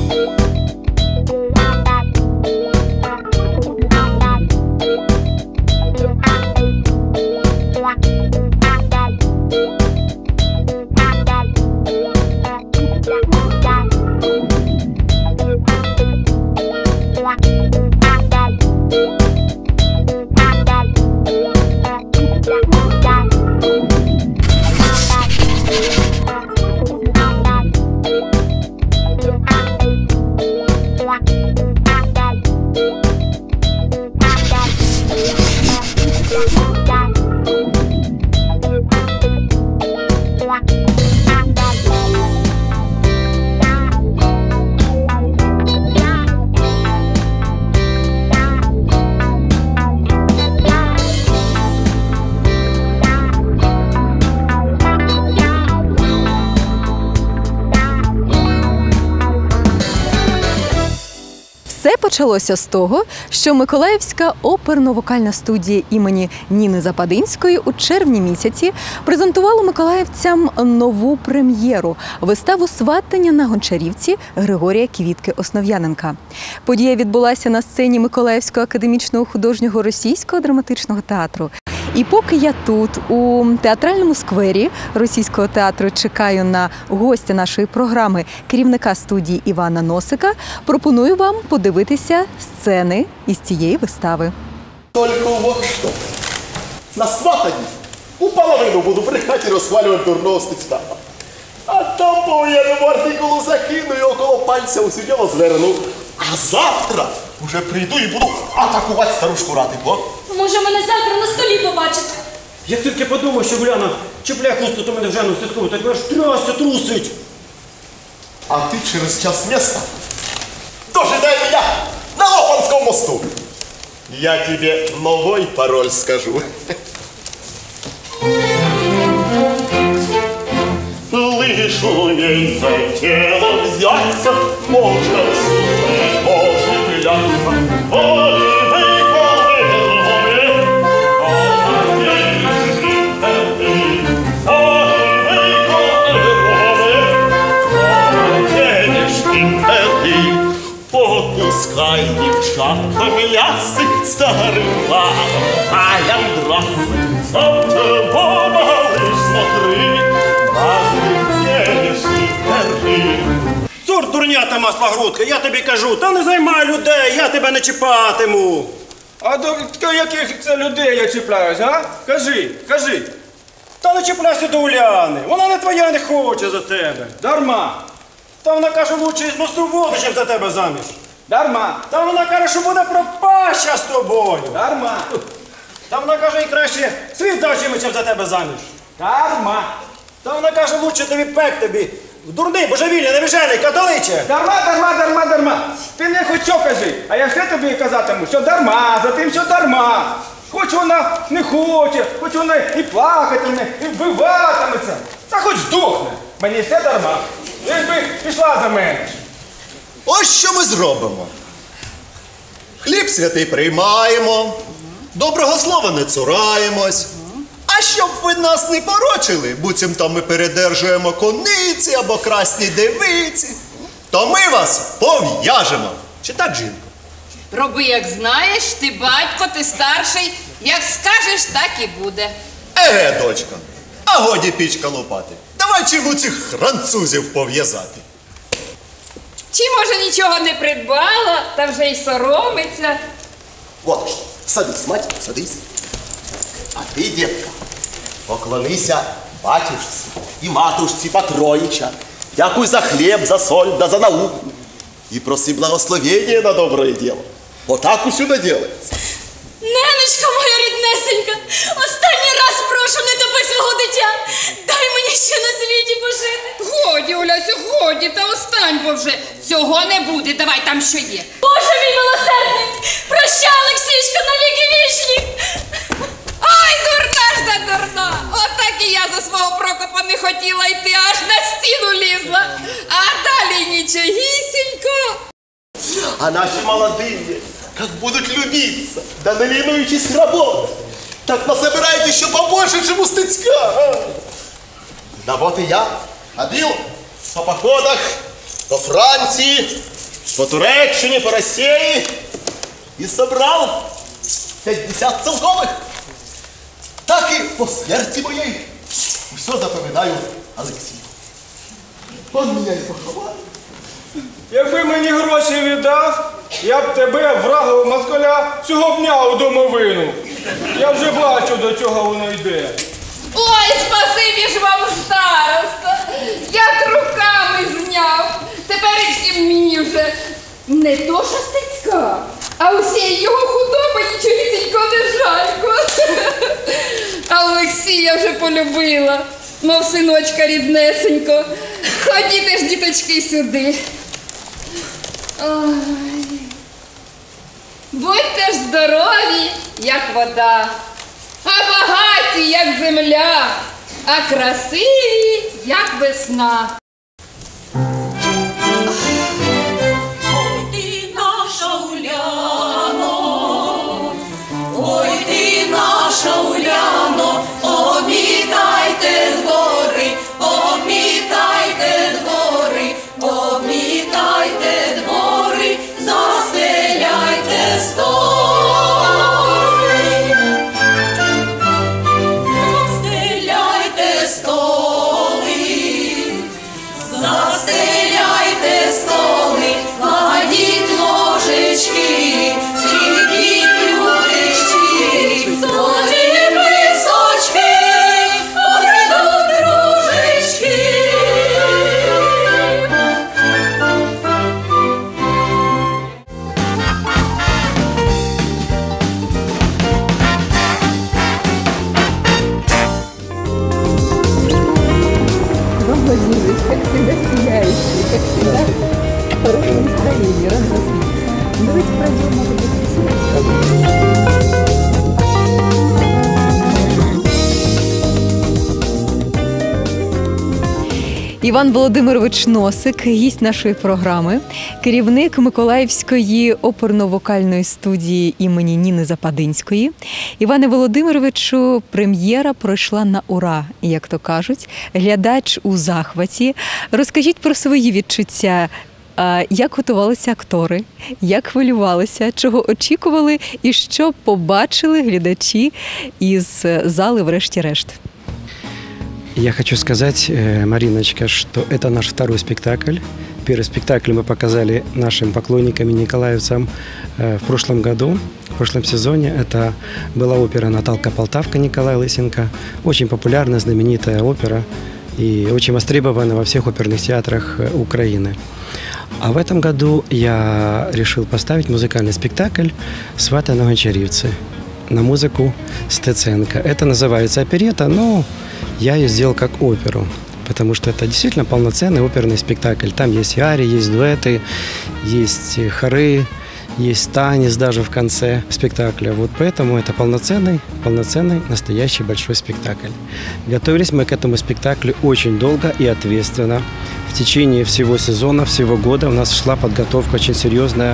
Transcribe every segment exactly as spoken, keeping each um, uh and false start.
Все почалося з того, що Миколаївська оперно-вокальна студія імені Ніни Западинської у червні місяці презентувала миколаївцям нову прем'єру – виставу «Сватання на Гончарівці» Григорія Квітки Основ'яненка. Подія відбулася на сцені Миколаївського академічного художнього російського драматичного театру. І поки я тут, у театральному сквері Російського театру, чекаю на гостя нашої програми, керівника студії Івана Носика, пропоную вам подивитися сцени із цієї вистави. Тільки вот що. На сватанні у половину буду брехати і розхвалювати дурного стецька. А там по воєнному артикулу закину і около пальця усе діло зверну. А завтра вже прийду і буду атакувати старушку Ратику. Може, мене завтра на столі побачите? Я тільки подумав, що Уляна чіпляє хусту, то мене вже на статкову, так аж трясся, трусить. А ти через час міста дожидай мене на Лопанському мосту. Я тебе новий пароль скажу. Лишь умей за тело взяться, можно всюду оживляться. Ой, выколы герои, Попускай девчатка лясы старым паром, а я драсы. Сам того, малыш, смотри, разных денежных держи. Цур, дурнята маслогрудка, я тобі кажу, та не займай людей, я тебе не чіпатиму. А до яких це людей я чіпляюсь, а? Кажи, кажи. Та не чіпляйся до Уляни, вона не твоя, не хоче за тебе. Дарма. Та вона каже, лучше із мосту воду, чим за тебе заміж. Дарма. Та вона каже, що буде пропаща з тобою. Дарма. Та вона каже, і краще світ дав чим, чим за тебе заміж. Дарма. Та вона каже, лучше тобі пек тобі. Дурний, божевільний, невіжений, католиче. Дарма, дарма, дарма, дарма. Ти не хоч що кажи, а я все тобі казатиму, що дарма, за тим, що дарма. Хоч вона не хоче, хоч вона і плакатиме, і вбиватиметься. Та хоч здохне. Мені все дарма. Якби пішла за мене. Ось що ми зробимо. Хліб святий приймаємо, доброго слова не цураємось. А щоб ви нас не порочили, буцімто ми передержуємо кониці або красні девиці, то ми вас пов'яжемо. Чи так, жінко? Роби, як знаєш, ти батько, ти старший, як скажеш, так і буде. Еге, дочка, а годі пічка лопати. Давай чим у цих французів пов'язати. Чи, може, нічого не придбала, та вже й соромиться. Вот що, садись, мать, садись. А ти, дівка, поклонися батюшці і матушці Патроїча, дякуй за хліб, за соль, да за науку. І проси благословення на добре діло. Отак усюди ділається. Ненечка моя ріднесенька, останній раз прошу, не топи свого дитя. Дай мені ще на світі пожити. Годі, Улясю, годі, та остань бо вже. Цього не буде, давай там що є. Боже мій милосердний, прощай, Олексійчка, на віки вічні. Ай, дурна ж да дурна. Отак і я за свого Прокопа не хотіла йти, аж на стіну лізла. А далі нічогісінько. А наши молодые, как будут любиться, да не ленуючись работать, так насобирают еще побольше, чем у Стецька. А? Да вот и я ходил по походах до Франции, по Туреччині, по Росії і собрав п'ятдесят цілкових. Так і по смерті моєї все запам'ятаю Олексію. Он мене і поховав. Якби мені гроші віддав, я б тебе, врагового москаля, всього дня у домовину. Я вже бачу, до чого воно йде. Ой, спасибі ж вам, староста! Як руками зняв. Теперечки мені вже не то що Стецька, а усієї його худоби нічогісінько не жалько. А Олексія вже полюбила, мов синочка ріднесенько. Ходіте ж, діточки, сюди. Ой. Будьте ж здорові, як вода, а багаті, як земля, а красиві, як весна. Ой, ти наша Уляно, ой, ти наша Уляно, обмітайте двори, обмітайте двори, обмітайте двори, застеляйте столи, застеляйте столи, застеляйте столи, кладіть ложечки, скріпіть блюдечки, золоті писочки, посеред дружечки. Вам, Владимир, как всегда сияющий, как всегда хорошее настроение, рад вас видеть. Давайте пройдем, может быть, Іван Володимирович Носик, гість нашої програми, керівник Миколаївської оперно-вокальної студії імені Ніни Западинської. Іване Володимировичу, прем'єра пройшла на ура, як то кажуть. Глядач у захваті. Розкажіть про свої відчуття. А як готувалися актори, як хвилювалися, чого очікували і що побачили глядачі із зали врешті-решт? Я хочу сказать, Мариночка, что это наш второй спектакль. Первый спектакль мы показали нашим поклонникам и николаевцам в прошлом году, в прошлом сезоне. Это была опера «Наталка Полтавка» Николая Лысенко. Очень популярная, знаменитая опера и очень востребована во всех оперных театрах Украины. А в этом году я решил поставить музыкальный спектакль «Сваты на Гончарівці» на музыку Стеценко. Это называется оперета, но я ее сделал как оперу, потому что это действительно полноценный оперный спектакль. Там есть и арии, есть дуэты, есть хоры, есть танец даже в конце спектакля. Вот поэтому это полноценный, полноценный, настоящий большой спектакль. Готовились мы к этому спектаклю очень долго и ответственно. В течение всего сезона, всего года у нас шла подготовка очень серьезная.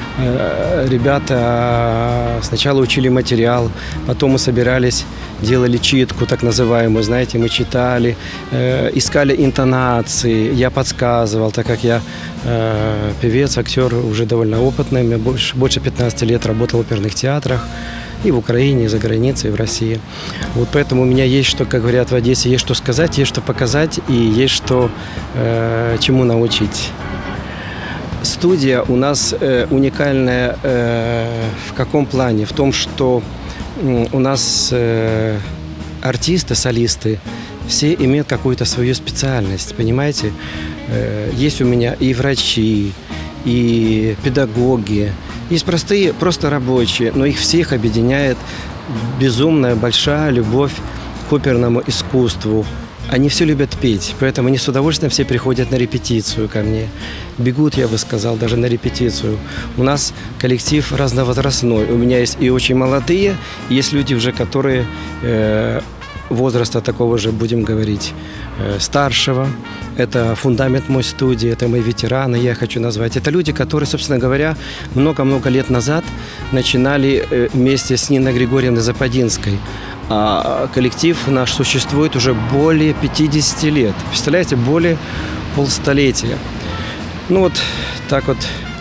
Ребята сначала учили материал, потом мы собирались, делали читку так называемую, знаете, мы читали, искали интонации, я подсказывал, так как я певец, актер уже довольно опытный, я больше, больше пятнадцати лет работал в оперных театрах и в Украине, и за границей, и в России. Вот поэтому у меня есть что, как говорят в Одессе, есть что сказать, есть что показать и есть что чему научить. Студия у нас э, уникальная э, в каком плане? В том, что э, у нас э, артисты, солисты, все имеют какую-то свою специальность, понимаете? Э, есть у меня и врачи, и педагоги, есть простые, просто рабочие, но их всех объединяет безумная большая любовь к оперному искусству. Они все любят петь, поэтому они с удовольствием все приходят на репетицию ко мне. Бегут, я бы сказал, даже на репетицию. У нас коллектив разновозрастной. У меня есть и очень молодые, и есть люди уже, которые э, возраста такого же, будем говорить, э, старшего. Это фундамент моей студии, это мои ветераны, я хочу назвать. Это люди, которые, собственно говоря, много-много лет назад начинали э, вместе с Ниной Григорьевной Западинской. А коллектив наш существует уже более пятидесяти лет. Представляете, более полстолетия. Ну вот так вот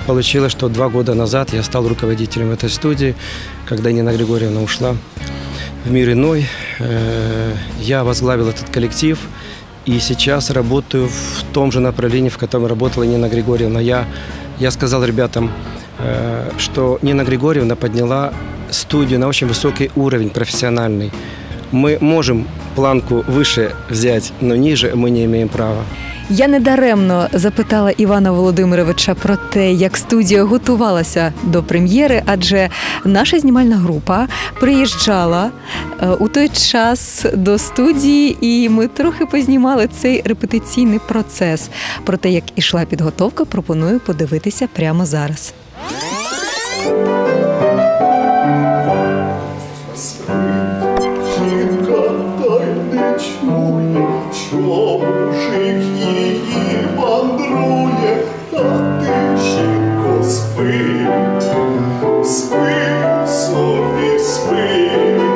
получилось, что два года назад я стал руководителем этой студии, когда Нина Григорьевна ушла в мир иной. Я возглавил этот коллектив и сейчас работаю в том же направлении, в котором работала Нина Григорьевна. Я, я сказал ребятам, что Нина Григорьевна подняла студию на очень высокий уровень профессиональный. Мы можем планку выше взять, но ниже мы не имеем права. Я недаремно запитала Івана Володимировича про те, як студія готувалася до прем'єри, адже наша знімальна група приїжджала у той час до студії, і ми трохи познімали цей репетиційний процес. Про те, як ішла підготовка, пропоную подивитися прямо зараз. Що мужик її мандрує, а ти, жінко, спи, спи собі, спи.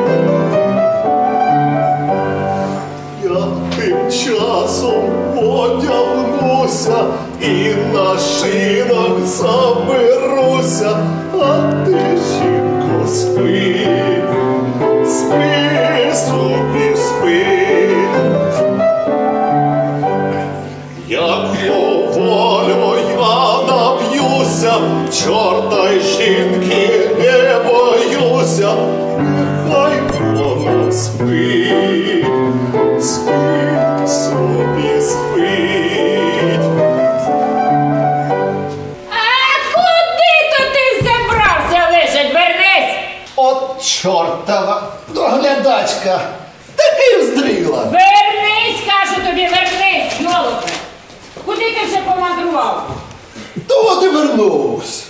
Я тим часом одягнуся і на шинок заберуся, а ти, жінко, спи, спи собі, спи. Як поволю я нап'юся, чорта й жінки не боюся, нехай вона спить, спить собі, спить. А куди то ти забрався, лежать, вернись? От чортова доглядачка, таки вздрила. Вернись, кажу тобі, вернись, йолопе. Куди ти вже помандрував? То от і вернувся.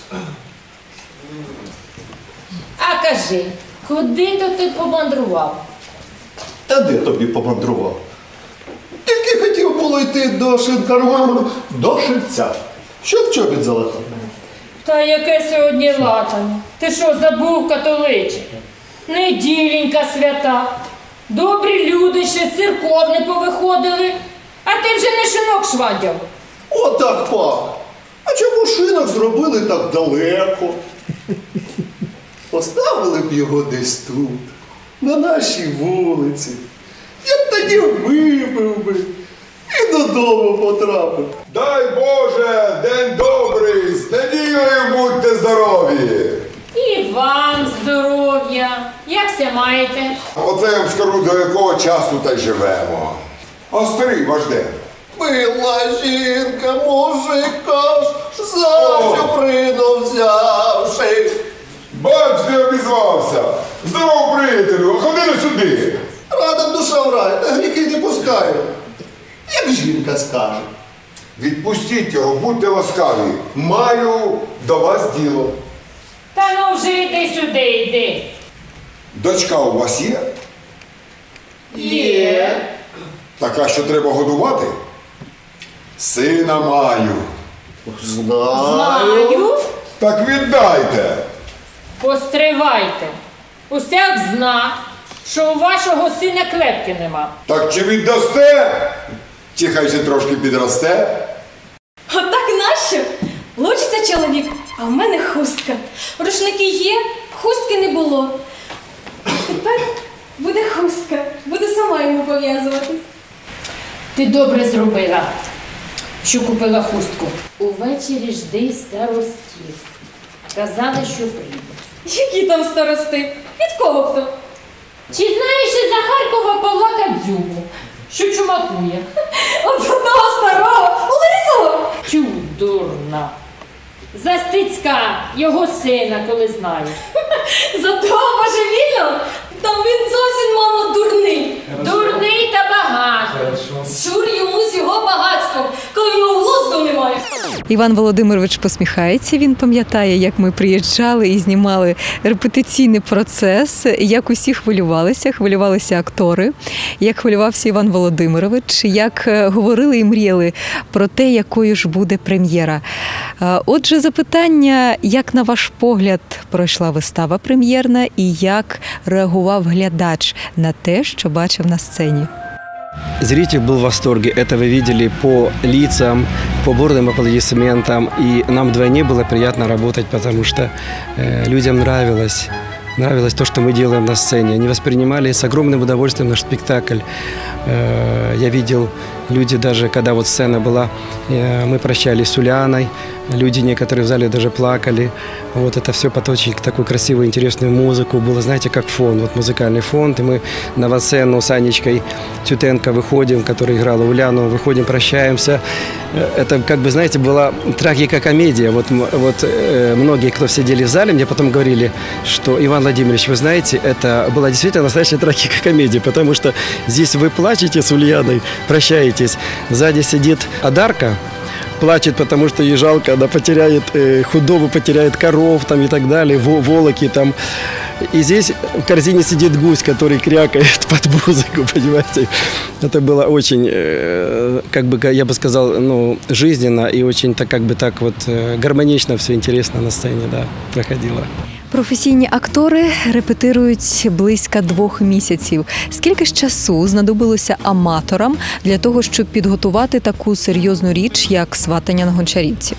А кажи, куди то ти помандрував? Та де тобі помандрував? Тільки хотів було йти до шинкарману, до шивця, щоб чобіт залатав. Та яке сьогодні латання? Ти що, забув, католиче? Неділенька свята. Добрі люди ще з церков не повиходили, а ти вже не шинок швадяв. Отак пак. А чому шинок зробили так далеко? Поставили б його десь тут, на нашій вулиці. Я б тоді випив би і додому потрапив. Дай Боже, день добрий, з неділею будьте здорові. І вам здоров'я. Як все маєте? Оце я вам скажу, до якого часу та й живемо. А старий ваш де? Мила жінка, мужика ж за чуприну взявши. Бач, не обізвався. Здорово, приятелю, ходи на сюди. Рада душа в рай, та гріхи не пускаю. Як жінка скаже. Відпустіть його, будьте ласкаві. Маю до вас діло. Та ну вже йди сюди, йди. Дочка у вас є? Є. Така, що треба годувати? Сина маю. Знаю. Знаю. Так віддайте. Постривайте. Усяк зна, що у вашого сина клепки нема. Так чи віддасте? Чи хай ще трошки підросте? Отак нащо? Лучиться чоловік, а в мене хустка. Рушники є, хустки не було. Тепер буде хустка, буду сама йому пов'язуватись. Ти добре зробила, що купила хустку. Увечері жди старостів. Казали, що прийдуть. Які там старости? Від кого хто? Чи знаєш із Захаркова Павла Кадзюбу, що чумакує? От одного старого, лисого. Тю, дурна. Застицька, його сина, коли знає. Зато божевільно, там він зовсім, мамо, дурний. Дурний та багато. Чур йому з його багатством, коли в нього глузду немає. Іван Володимирович посміхається, він пам'ятає, як ми приїжджали і знімали репетиційний процес, як усі хвилювалися, хвилювалися актори, як хвилювався Іван Володимирович, як говорили і мріяли про те, якою ж буде прем'єра. Отже, запитання, як на ваш погляд пройшла вистава прем'єрна і як реагував глядач на те, що бачив на сцені? Зритель был в восторге. Это вы видели по лицам, по бурным аплодисментам. И нам вдвойне было приятно работать, потому что э, людям нравилось. Нравилось то, что мы делаем на сцене. Они воспринимали с огромным удовольствием наш спектакль. Э, я видел, люди даже, когда вот сцена была, э, мы прощались с Уляной, люди некоторые в зале даже плакали. Вот это все под очень такую красивую, интересную музыку. Было, знаете, как фон, вот музыкальный фон. И мы на авансцену с Анечкой Тютенко выходим, которая играла Уляну, выходим, прощаемся. Это, как бы, знаете, была трагикокомедия. Вот, вот э, многие, кто сидели в зале, мне потом говорили, что, Иван Владимирович, вы знаете, это была действительно настоящая трагикокомедия, потому что здесь вы плачете с Ульяной, прощаетесь. Сзади сидит Адарка, плачет, потому что ей жалко, она потеряет э, худобу, потеряет коров там, и так далее, волоки там. И здесь в корзине сидит гусь, который крякает под музыку, понимаете. Это было очень, э, как бы, я бы сказал, ну, жизненно и очень так, как бы так вот э, гармонично все интересно на сцене, да, проходило. Професійні актори репетирують близько двох місяців. Скільки ж часу знадобилося аматорам для того, щоб підготувати таку серйозну річ, як «Сватання на Гончарівці»?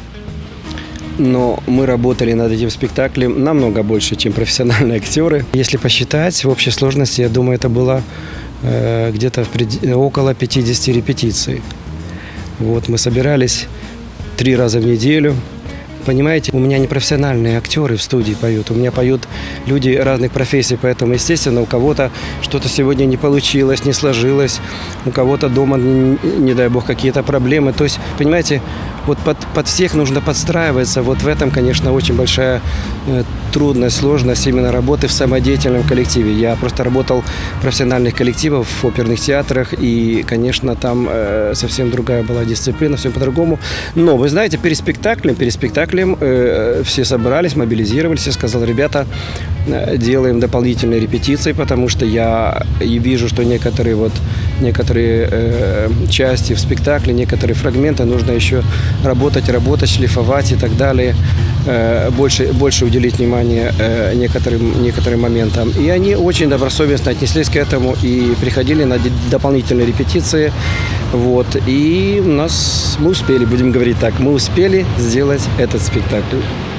Но мы работали над этим спектаклем намного больше, чем профессиональные актеры. Если посчитать, в общей сложности, я думаю, это было э, где-то в пред... около пятидесяти репетиций. Вот, мы собирались три раза в неделю. Понимаете, у меня не профессиональные актеры в студии поют, у меня поют люди разных профессий, поэтому, естественно, у кого-то что-то сегодня не получилось, не сложилось, у кого-то дома, не, не дай бог, какие-то проблемы. То есть, понимаете, вот под, под всех нужно подстраиваться. Вот в этом, конечно, очень большая э, трудность, сложность именно работы в самодеятельном коллективе. Я просто работал в профессиональных коллективах, в оперных театрах, и, конечно, там э, совсем другая была дисциплина, все по-другому. Но, вы знаете, перед спектаклем, перед спектаклем э, все собрались, мобилизировались. Я сказал, ребята, э, делаем дополнительные репетиции, потому что я и вижу, что некоторые, вот, некоторые э, части в спектакле, некоторые фрагменты нужно еще работать, работать, шлифовать и так далее, э, больше, больше уделить внимание э, некоторым, некоторым моментам. И они очень добросовестно отнеслись к этому и приходили на дополнительные репетиции. Вот. И у нас, мы успели, будем говорить так, мы успели сделать этот спектакль.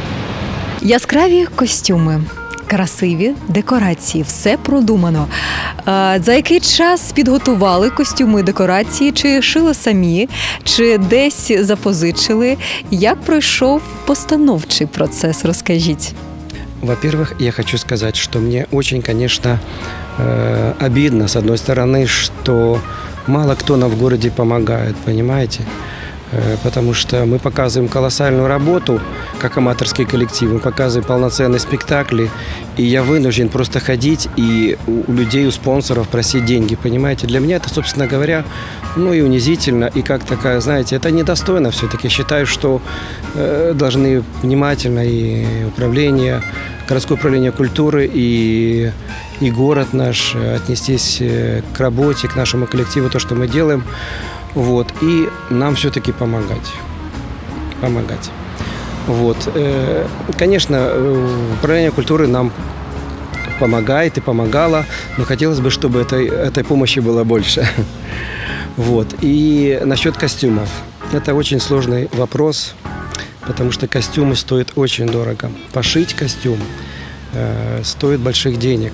Яскраві костюми, красиві декорації, все продумано. А за який час підготували костюми і декорації? Чи шили самі, чи десь запозичили? Як пройшов постановчий процес, розкажіть? Во-первых, я хочу сказать, что мне очень, конечно, э, обидно, с одной стороны, что мало кто нам в городе помогает, понимаете? Потому что мы показываем колоссальную работу, как аматорский коллектив, мы показываем полноценные спектакли, и я вынужден просто ходить и у людей, у спонсоров просить деньги, понимаете? Для меня это, собственно говоря, ну и унизительно, и как такая, знаете, это недостойно все-таки. Считаю, что э, должны внимательно и управление, городское управление культуры и, и город наш отнестись к работе, к нашему коллективу, то, что мы делаем. Вот, и нам все-таки помогать. Помогать. Вот. Конечно, управление культуры нам помогает и помогало, но хотелось бы, чтобы этой, этой помощи было больше. Вот. И насчет костюмов. Это очень сложный вопрос, потому что костюмы стоят очень дорого. Пошить костюм э, стоит больших денег.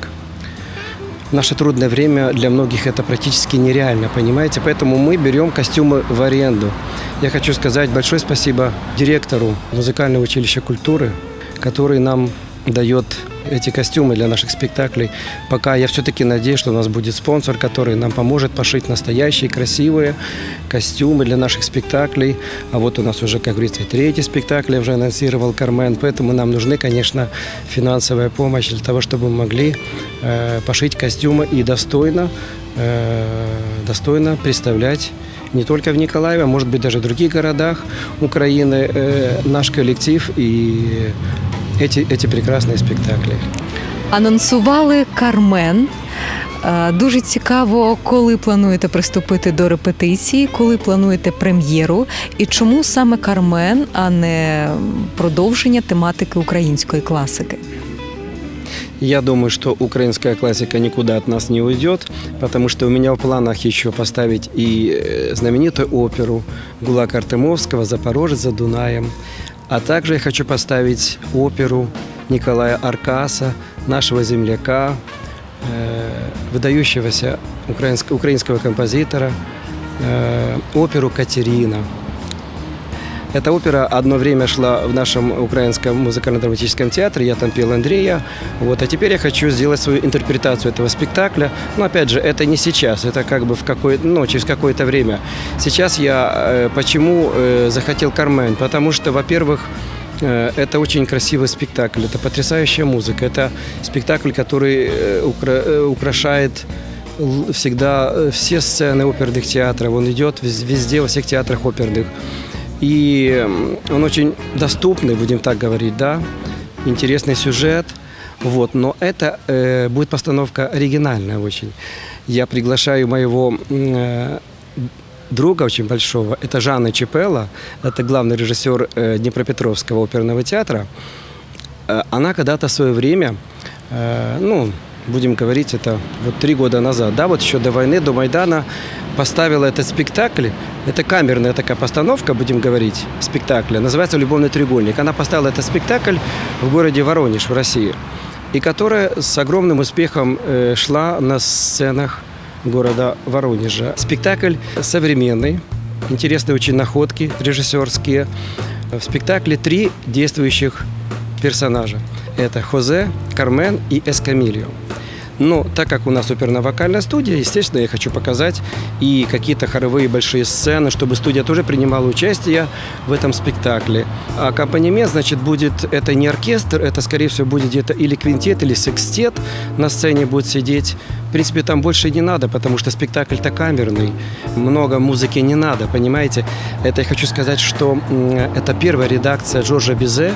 В наше трудное время для многих это практически нереально, понимаете? Поэтому мы берем костюмы в аренду. Я хочу сказать большое спасибо директору музыкального училища культуры, который нам дает эти костюмы для наших спектаклей. Пока я все-таки надеюсь, что у нас будет спонсор, который нам поможет пошить настоящие красивые костюмы для наших спектаклей. А вот у нас уже, как говорится, третий спектакль уже анонсировал Кармен. Поэтому нам нужны, конечно, финансовая помощь для того, чтобы мы могли э, пошить костюмы и достойно, э, достойно представлять не только в Николаеве, а может быть даже в других городах Украины э, наш коллектив и Эти, эти прекрасні спектаклі. Анонсували «Кармен». Дуже цікаво, коли плануєте приступити до репетиції, коли плануєте прем'єру і чому саме «Кармен», а не продовження тематики української класики? Я думаю, что украинская классика никуда от нас не уйдет, потому что у меня в планах еще поставить и знаменитую оперу Гулака Артемовского «Запорожец за Дунаем», а также я хочу поставить оперу Николая Аркаса, нашего земляка, выдающегося украинского, украинского композитора, оперу «Катерина». Эта опера одно время шла в нашем украинском музыкально-драматическом театре, я там пел Андрея, вот, а теперь я хочу сделать свою интерпретацию этого спектакля, но опять же, это не сейчас, это как бы в какой, ну, через какое-то время. Сейчас я э, почему э, захотел «Кармен», потому что, во-первых, э, это очень красивый спектакль, это потрясающая музыка, это спектакль, который э, укра, э, украшает всегда все сцены оперных театров, он идет везде, во всех театрах оперных. И он очень доступный, будем так говорить, да, интересный сюжет, вот, но это э, будет постановка оригинальная очень. Я приглашаю моего э, друга очень большого, это Жанна Чепела, это главный режиссер э, Днепропетровского оперного театра. Э, она когда-то в свое время, э, ну, будем говорить, это вот три года назад, да, вот еще до войны, до Майдана, поставила этот спектакль. Это камерная такая постановка, будем говорить, спектакля. Называется «Любовный треугольник». Она поставила этот спектакль в городе Воронеж в России. И которая с огромным успехом э, шла на сценах города Воронежа. Спектакль современный, интересные очень находки режиссерские. В спектакле три действующих персонажа. Это Хозе, Кармен и Эскамильо. Но так как у нас оперно-вокальная студия, естественно, я хочу показать и какие-то хоровые большие сцены, чтобы студия тоже принимала участие в этом спектакле. А аккомпанемент, значит, будет, это не оркестр, это, скорее всего, будет где-то или квинтет, или секстет на сцене будет сидеть. В принципе, там больше не надо, потому что спектакль-то камерный, много музыки не надо, понимаете? Это я хочу сказать, что это первая редакция Жоржа Бизе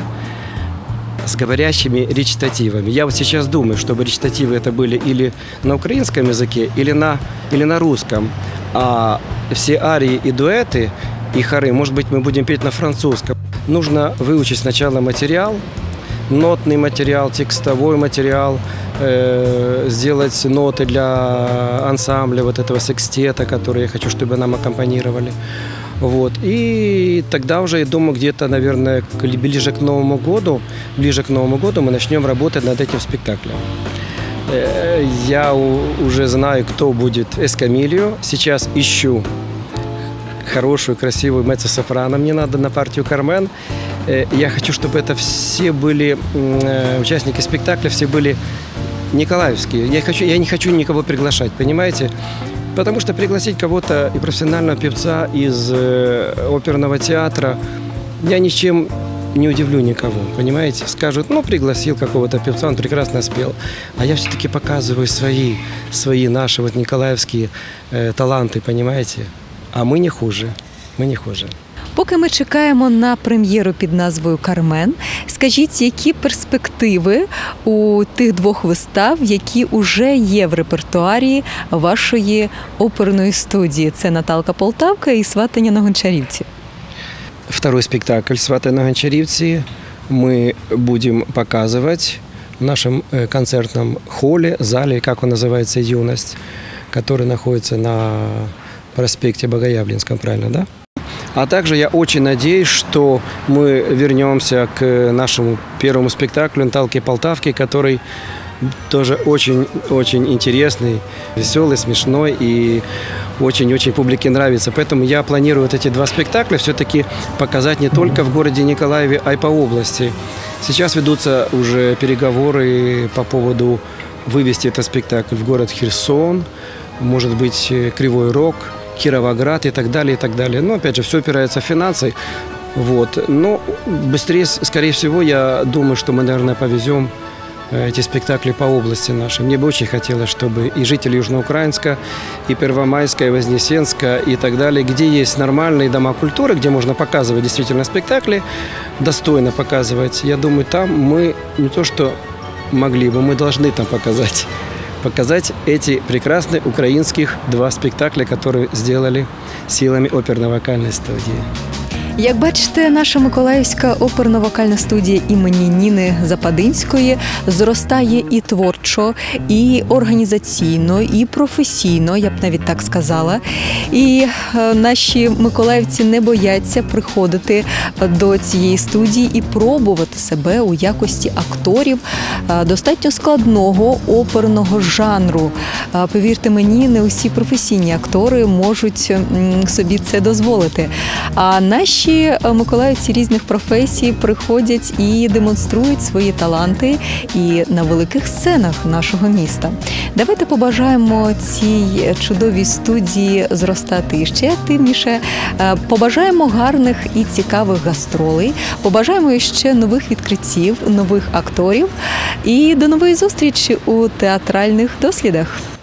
с говорящими речитативами. Я вот сейчас думаю, чтобы речитативы это были или на украинском языке, или на, или на русском. А все арии и дуэты, и хоры, может быть, мы будем петь на французском. Нужно выучить сначала материал, нотный материал, текстовой материал, э, сделать ноты для ансамбля, вот этого секстета, который я хочу, чтобы нам аккомпанировали. Вот. И тогда уже, я думаю, где-то, наверное, ближе к Новому году, ближе к Новому году мы начнем работать над этим спектаклем. Я уже знаю, кто будет Эскамильо. Сейчас ищу хорошую, красивую меццо-сопрано. Мне надо на партию «Кармен». Я хочу, чтобы это все были участники спектакля, все были николаевские. Я, хочу, я не хочу никого приглашать, понимаете? Потому что пригласить кого-то и профессионального певца из э, оперного театра, я ничем не удивлю никого, понимаете? Скажут, ну, пригласил какого-то певца, он прекрасно спел. А я все-таки показываю свои, свои наши вот николаевские э, таланты, понимаете? А ми не хуже, ми не хуже. Поки ми чекаємо на прем'єру під назвою «Кармен», скажіть, які перспективи у тих двох вистав, які вже є в репертуарі вашої оперної студії? Це «Наталка Полтавка» і «Сватання на Гончарівці». Второй спектакль «Сватання на Гончарівці» мы будем показывать в нашем концертном холле, зале, как он называется, «Юность», который находится на проспекте Богоявленском, правильно, да? А также я очень надеюсь, что мы вернемся к нашему первому спектаклю «Наталки Полтавки», который тоже очень-очень интересный, веселый, смешной и очень-очень публике нравится. Поэтому я планирую вот эти два спектакля все-таки показать не только в городе Николаеве, а и по области. Сейчас ведутся уже переговоры по поводу вывести этот спектакль в город Херсон, может быть, Кривой Рог, Кировоград и так далее, и так далее. Но, опять же, все опирается в финансы. Вот. Но быстрее, скорее всего, я думаю, что мы, наверное, повезем эти спектакли по области нашей. Мне бы очень хотелось, чтобы и жители Южноукраинска, и Первомайска, и Вознесенска, и так далее, где есть нормальные дома культуры, где можно показывать действительно спектакли, достойно показывать, я думаю, там мы не то что могли бы, мы должны там показать. показать эти прекрасные украинских два спектакля, которые сделали силами оперно-вокальной студии. Як бачите, наша Миколаївська оперно-вокальна студія імені Ніни Западинської зростає і творчо, і організаційно, і професійно, я б навіть так сказала. І е, наші миколаївці не бояться приходити до цієї студії і пробувати себе у якості акторів е, достатньо складного оперного жанру. Е, повірте мені, не усі професійні актори можуть м, собі це дозволити. А наші миколаївці різних професій приходять і демонструють свої таланти і на великих сценах нашого міста. Давайте побажаємо цій чудовій студії зростати ще активніше, побажаємо гарних і цікавих гастролей, побажаємо ще нових відкриттів, нових акторів і до нової зустрічі у театральних дослідах.